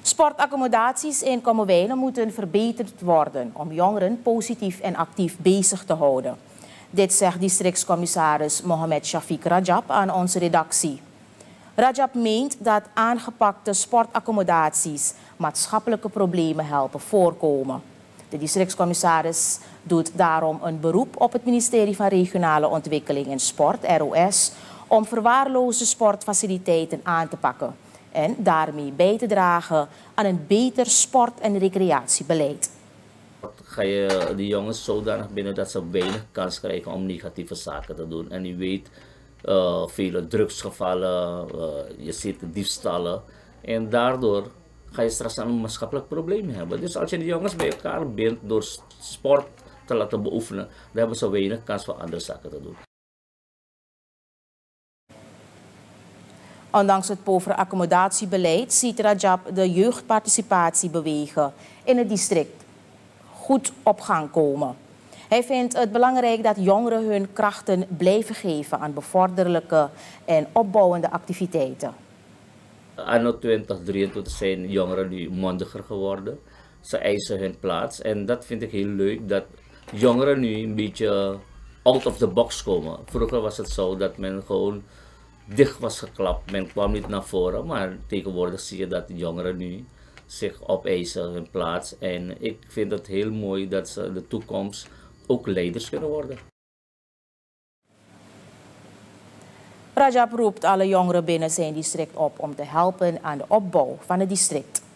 Sportaccommodaties in Kommerwijnen moeten verbeterd worden om jongeren positief en actief bezig te houden. Dit zegt districtscommissaris Mohamed Shafiq Rajab aan onze redactie. Rajab meent dat aangepakte sportaccommodaties maatschappelijke problemen helpen voorkomen. De districtscommissaris doet daarom een beroep op het ministerie van Regionale Ontwikkeling en Sport, ROS, om verwaarloosde sportfaciliteiten aan te pakken en daarmee bij te dragen aan een beter sport- en recreatiebeleid. Ga je die jongens zodanig binnen dat ze weinig kans krijgen om negatieve zaken te doen. En je weet, vele drugsgevallen, je ziet diefstallen. En daardoor ga je straks aan een maatschappelijk probleem hebben. Dus als je de jongens bij elkaar bindt door sport te laten beoefenen, dan hebben ze weinig kans voor andere zaken te doen. Ondanks het povere accommodatiebeleid ziet Rajab de jeugdparticipatie bewegen in het district goed op gang komen. Hij vindt het belangrijk dat jongeren hun krachten blijven geven aan bevorderlijke en opbouwende activiteiten. Anno 2023 zijn jongeren nu mondiger geworden. Ze eisen hun plaats en dat vind ik heel leuk, dat jongeren nu een beetje out of the box komen. Vroeger was het zo dat men gewoon dicht was geklapt, men kwam niet naar voren, maar tegenwoordig zie je dat de jongeren nu zich opeisen hun plaats. En ik vind het heel mooi dat ze in de toekomst ook leiders kunnen worden. Rajab roept alle jongeren binnen zijn district op om te helpen aan de opbouw van het district.